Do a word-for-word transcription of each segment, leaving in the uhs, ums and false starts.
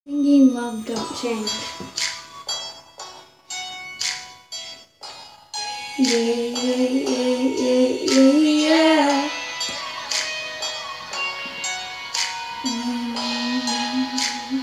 Thinking love don't change. Yeah, yeah, yeah, yeah, yeah, yeah. Mm.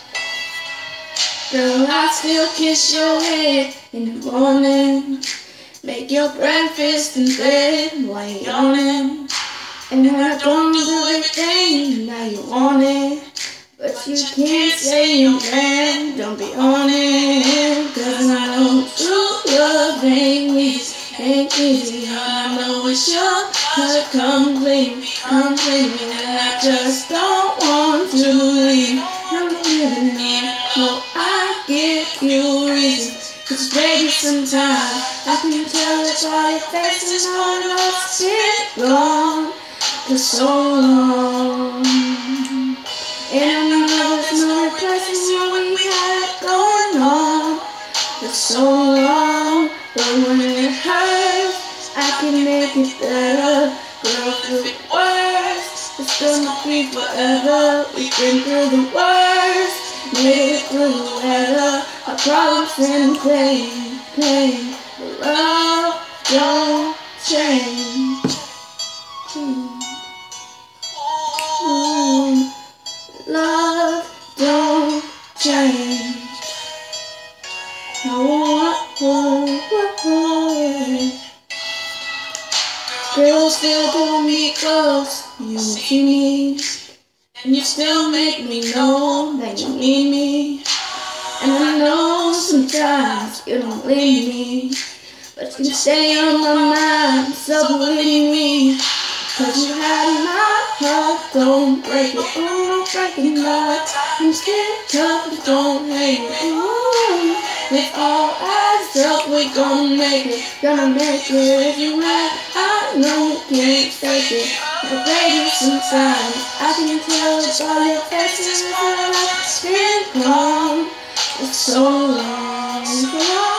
Girl, I still kiss your head in the morning. Make your breakfast in bed while you're yawning. And when I don't do everything, now you want it. But you can't say you can, don't be on it. Cause I know true love ain't easy, ain't easy. I know it's your heart completely, completely. And I just don't want to leave. I'm living in hope I give you reasons. Cause baby, sometimes I can tell it's all your face and all that's been gone for so long. And I know there's no replacing what we had going on for so long. But when it hurts, I can make it better. Girl, through the worst, it's gonna be forever. We've been through the worst, made it through the weather. Our problems and pain, pain, but love don't change. Mm. Mm. Love don't change. Oh, oh, oh, oh. Girl, still pull me close, you see me, and you still make me know that you need me. And I know sometimes you don't leave me, but you can stay on my mind, so believe me. Cause you had my heart, don't break it, oh, no breaking heart. I'm still tough, but don't hate it, ooh. If all adds up, we gon' make it, gonna make it. If you mad, I know you can't fake it. But baby, sometimes I can tell it's all your faces. It's been gone for so long, so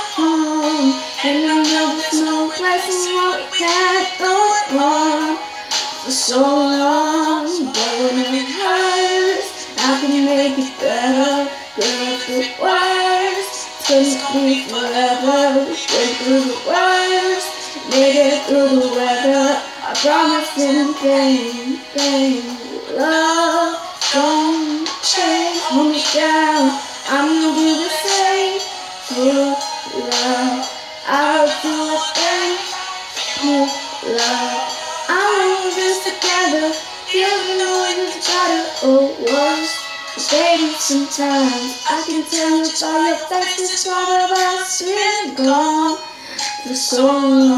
long. And I know there's no place in what we had going on for so long. But when it hurts, I can make it better. Girl, the worst, it's gonna be forever. We've been through the worst, made it through the weather. I promise in pain, pain. Love don't change. Hold me down, I'm gonna do the same for love. I'll do a thing for love. I want this together, feel the noise is better or worse. But baby, sometimes I can tell you by your face it's all of us been gone for so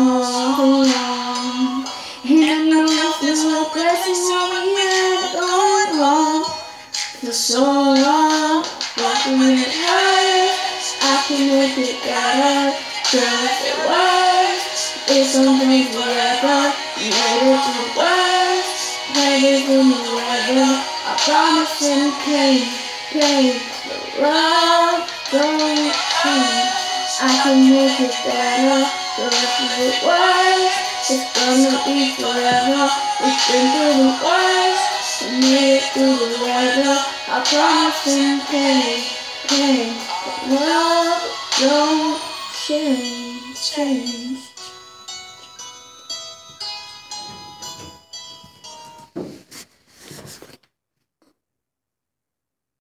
long, long. And I know there's no blessing what we had going on for so long. But when it hurts, I can make it better. Girl, if it works, it's only forever. You made it through the worst, made it through the weather. I promise in pain, pain, but love don't change. I can make it better. Girl, if it works, it's gonna be forever. We've been through the worst, we made it through the weather. I promise in pain, pain, but love don't change, change.